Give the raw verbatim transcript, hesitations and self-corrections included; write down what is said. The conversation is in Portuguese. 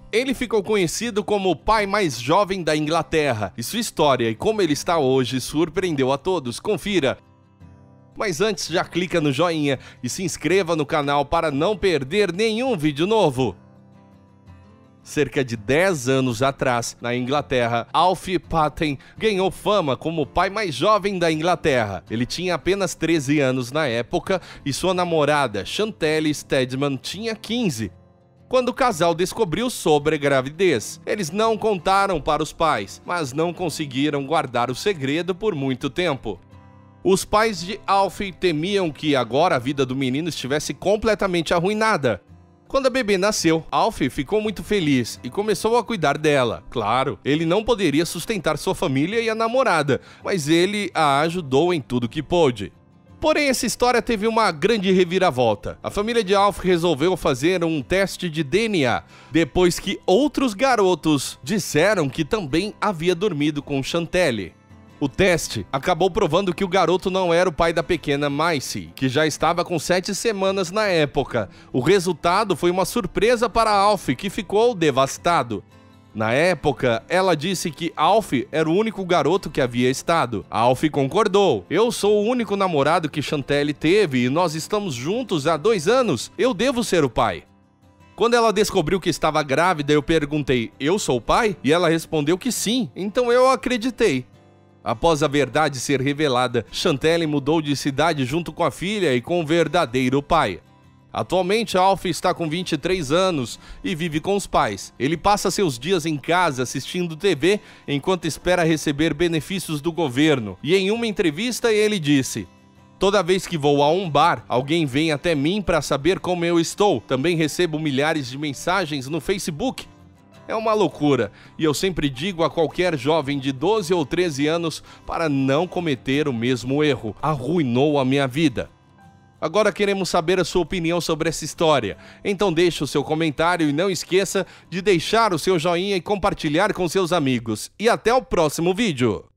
Ele ficou conhecido como o pai mais jovem da Inglaterra, e sua história e como ele está hoje surpreendeu a todos. Confira! Mas antes, já clica no joinha e se inscreva no canal para não perder nenhum vídeo novo. Cerca de dez anos atrás, na Inglaterra, Alfie Patten ganhou fama como o pai mais jovem da Inglaterra. Ele tinha apenas treze anos na época e sua namorada, Chantelle Steadman, tinha quinze. Quando o casal descobriu sobre a gravidez, eles não contaram para os pais, mas não conseguiram guardar o segredo por muito tempo. Os pais de Alfie temiam que agora a vida do menino estivesse completamente arruinada. Quando a bebê nasceu, Alfie ficou muito feliz e começou a cuidar dela. Claro, ele não poderia sustentar sua família e a namorada, mas ele a ajudou em tudo que pôde. Porém, essa história teve uma grande reviravolta. A família de Alfie resolveu fazer um teste de D N A, depois que outros garotos disseram que também havia dormido com Chantelle. O teste acabou provando que o garoto não era o pai da pequena Maisie, que já estava com sete semanas na época. O resultado foi uma surpresa para Alfie, que ficou devastado. Na época, ela disse que Alfie era o único garoto que havia estado. Alfie concordou. Eu sou o único namorado que Chantelle teve e nós estamos juntos há dois anos. Eu devo ser o pai. Quando ela descobriu que estava grávida, eu perguntei, eu sou o pai? E ela respondeu que sim, então eu acreditei. Após a verdade ser revelada, Chantelle mudou de cidade junto com a filha e com o verdadeiro pai. Atualmente, Alfie está com vinte e três anos e vive com os pais. Ele passa seus dias em casa assistindo T V enquanto espera receber benefícios do governo. E em uma entrevista ele disse: "Toda vez que vou a um bar, alguém vem até mim para saber como eu estou. Também recebo milhares de mensagens no Facebook. É uma loucura, e eu sempre digo a qualquer jovem de doze ou treze anos para não cometer o mesmo erro. Arruinou a minha vida." Agora queremos saber a sua opinião sobre essa história. Então deixe o seu comentário e não esqueça de deixar o seu joinha e compartilhar com seus amigos. E até o próximo vídeo!